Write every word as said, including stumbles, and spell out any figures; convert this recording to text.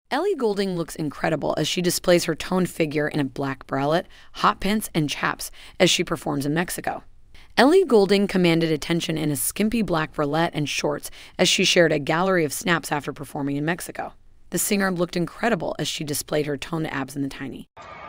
Ellie Goulding looks incredible as she displays her toned figure in a black bralette, hot pants, and chaps as she performs in Mexico. Ellie Goulding commanded attention in a skimpy black bralette and shorts as she shared a gallery of snaps after performing in Mexico. The singer looked incredible as she displayed her toned abs in the tiny.